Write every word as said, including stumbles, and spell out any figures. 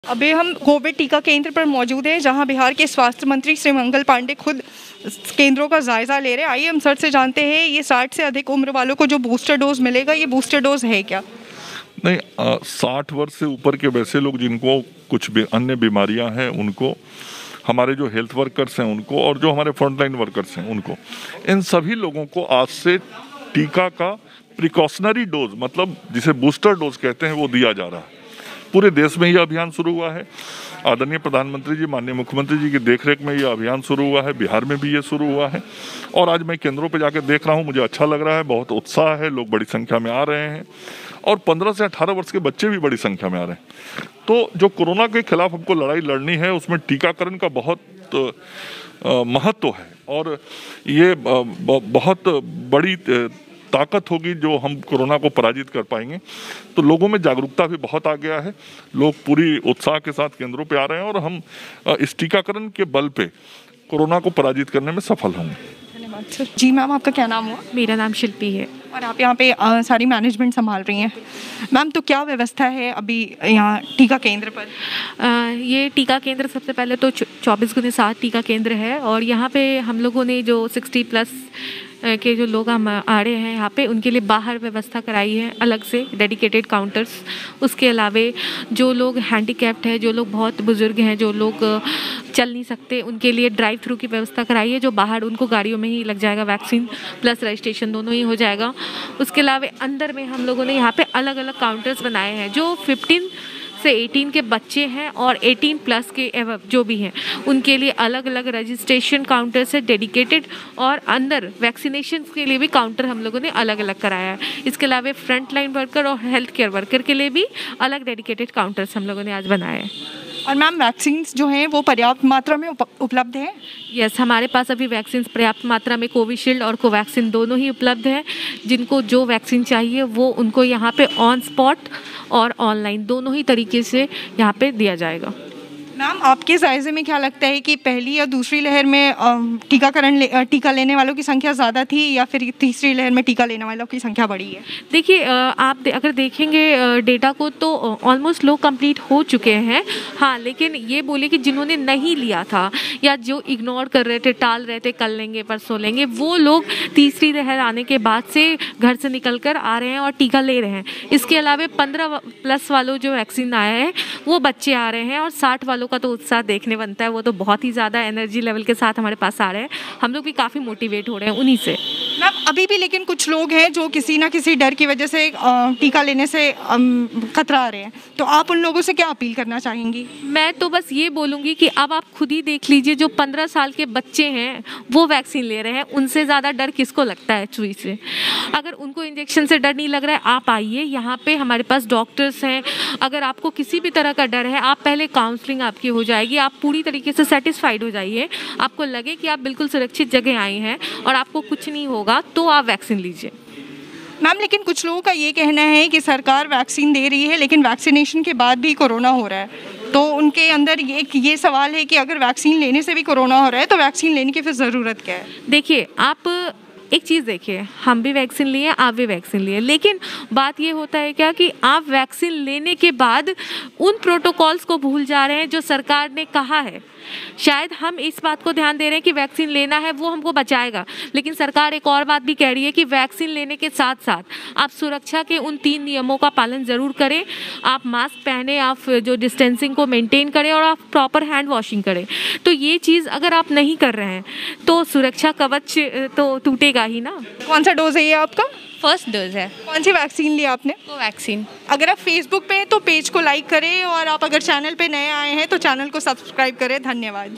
अभी हम कोविड टीका केंद्र पर मौजूद हैं, जहां बिहार के स्वास्थ्य मंत्री श्री मंगल पांडे खुद केंद्रों का जायजा ले रहे हैं। आइए हम सर से जानते हैं, ये साठ से अधिक उम्र वालों को जो बूस्टर डोज मिलेगा, ये बूस्टर डोज है क्या? नहीं, साठ वर्ष से ऊपर के वैसे लोग जिनको कुछ भी अन्य बीमारियां हैं उनको, हमारे जो हेल्थ वर्कर्स हैं उनको, और जो हमारे फ्रंटलाइन वर्कर्स हैं उनको, इन सभी लोगों को आज से टीका का प्रिकॉशनरी डोज, मतलब जिसे बूस्टर डोज कहते हैं, वो दिया जा रहा है। पूरे देश में यह अभियान शुरू हुआ है। आदरणीय प्रधानमंत्री जी, माननीय मुख्यमंत्री जी की देखरेख में यह अभियान शुरू हुआ है। बिहार में भी ये शुरू हुआ है और आज मैं केंद्रों पे जाकर देख रहा हूँ, मुझे अच्छा लग रहा है। बहुत उत्साह है, लोग बड़ी संख्या में आ रहे हैं और पंद्रह से अठारह वर्ष के बच्चे भी बड़ी संख्या में आ रहे हैं। तो जो कोरोना के खिलाफ हमको लड़ाई लड़नी है, उसमें टीकाकरण का बहुत महत्व है और ये बहुत बड़ी ताकत होगी जो हम कोरोना को पराजित कर पाएंगे। तो लोगों में जागरूकता भी बहुत आ गया है, लोग पूरी उत्साह के साथ केंद्रों पे आ रहे हैं और हम इस टीकाकरण के बल पे कोरोना को पराजित करने में सफल होंगे। धन्यवाद सर। जी मैम, आपका क्या नाम हुआ? मेरा नाम शिल्पी है और आप यहाँ पे आ, सारी मैनेजमेंट संभाल रही हैं। मैम, तो क्या व्यवस्था है अभी यहाँ टीका केंद्र पर? आ, ये टीका केंद्र सबसे पहले तो चौबीस गुने सात टीका केंद्र है और यहाँ पे हम लोगों ने जो साठ प्लस के जो लोग हम आ रहे हैं यहाँ पे, उनके लिए बाहर व्यवस्था कराई है अलग से डेडिकेटेड काउंटर्स। उसके अलावे जो लोग हैंडीकैप्ड है, जो लोग बहुत बुजुर्ग हैं, जो लोग चल नहीं सकते, उनके लिए ड्राइव थ्रू की व्यवस्था कराई है, जो बाहर उनको गाड़ियों में ही लग जाएगा, वैक्सीन प्लस रजिस्ट्रेशन दोनों ही हो जाएगा। उसके अलावा अंदर में हम लोगों ने यहाँ पे अलग अलग काउंटर्स बनाए हैं। जो फिफ्टीन से अठारह के बच्चे हैं और अठारह प्लस के एवं जो भी हैं, उनके लिए अलग अलग रजिस्ट्रेशन काउंटर से डेडिकेटेड, और अंदर वैक्सीनेशन के लिए भी काउंटर हम लोगों ने अलग अलग कराया है। इसके अलावा फ्रंट लाइन वर्कर और हेल्थ केयर वर्कर के लिए भी अलग डेडिकेटेड काउंटर्स हम लोगों ने आज बनाए हैं। और मैम, वैक्सीन जो हैं वो पर्याप्त मात्रा में उपलब्ध हैं? यस, हमारे पास अभी वैक्सीन पर्याप्त मात्रा में कोविशील्ड और कोवैक्सीन दोनों ही उपलब्ध है। जिनको जो वैक्सीन चाहिए वो उनको यहाँ पे ऑन स्पॉट और ऑनलाइन दोनों ही तरीके से यहाँ पे दिया जाएगा। मैम, आपके जायजे में क्या लगता है कि पहली या दूसरी लहर में टीकाकरण ले, टीका लेने वालों की संख्या ज़्यादा थी या फिर तीसरी लहर में टीका लेने वालों की संख्या बढ़ी है? देखिए, आप दे, अगर देखेंगे डेटा को तो ऑलमोस्ट लोग कंप्लीट हो चुके हैं। हाँ, लेकिन ये बोले कि जिन्होंने नहीं लिया था या जो इग्नोर कर रहे थे, टाल रहे थे, कल लेंगे परसों लेंगे, वो लोग तीसरी लहर आने के बाद से घर से निकल कर आ रहे हैं और टीका ले रहे हैं। इसके अलावा पंद्रह प्लस वालों जो वैक्सीन आया है वो बच्चे आ रहे हैं और साठ वालों का तो उत्साह देखने बनता है। वो तो बहुत ही ज़्यादा एनर्जी लेवल के साथ हमारे पास आ रहे हैं। हम लोग भी काफ़ी मोटिवेट हो रहे हैं उन्हीं से। मैम, अभी भी लेकिन कुछ लोग हैं जो किसी ना किसी डर की वजह से टीका लेने से कतरा रहे हैं, तो आप उन लोगों से क्या अपील करना चाहेंगी? मैं तो बस ये बोलूँगी कि अब आप खुद ही देख लीजिए, जो पंद्रह साल के बच्चे हैं वो वैक्सीन ले रहे हैं, उनसे ज़्यादा डर किसको लगता है सुई से? अगर उनको इंजेक्शन से डर नहीं लग रहा है, आप आइए, यहाँ पे हमारे पास डॉक्टर्स हैं। अगर आपको किसी भी तरह का डर है, आप पहले काउंसलिंग आपकी हो जाएगी, आप पूरी तरीके से सेटिस्फाइड हो जाइए, आपको लगे कि आप बिल्कुल सुरक्षित जगह आए हैं और आपको कुछ नहीं होगा, तो आप वैक्सीन लीजिए। मैम, लेकिन कुछ लोगों का ये कहना है कि सरकार वैक्सीन दे रही है लेकिन वैक्सीनेशन के बाद भी कोरोना हो रहा है, तो उनके अंदर ये ये सवाल है कि अगर वैक्सीन लेने से भी कोरोना हो रहा है तो वैक्सीन लेने की फिर ज़रूरत क्या है? देखिए, आप एक चीज़ देखिए, हम भी वैक्सीन लिए, आप भी वैक्सीन लिए, लेकिन बात ये होता है क्या कि आप वैक्सीन लेने के बाद उन प्रोटोकॉल्स को भूल जा रहे हैं जो सरकार ने कहा है। शायद हम इस बात को ध्यान दे रहे हैं कि वैक्सीन लेना है, वो हमको बचाएगा, लेकिन सरकार एक और बात भी कह रही है कि वैक्सीन लेने के साथ साथ आप सुरक्षा के उन तीन नियमों का पालन ज़रूर करें। आप मास्क पहने, आप जो डिस्टेंसिंग को मेंटेन करें और आप प्रॉपर हैंड वॉशिंग करें। तो ये चीज़ अगर आप नहीं कर रहे हैं तो सुरक्षा कवच तो टूटेगा ही ना। कौन सा डोज है ये आपका? फर्स्ट डोज है। कौन सी वैक्सीन ली आपने? कोवैक्सीन। अगर आप फेसबुक पे हैं तो पेज को लाइक करें और आप अगर चैनल पे नए आए हैं तो चैनल को सब्सक्राइब करें। धन्यवाद।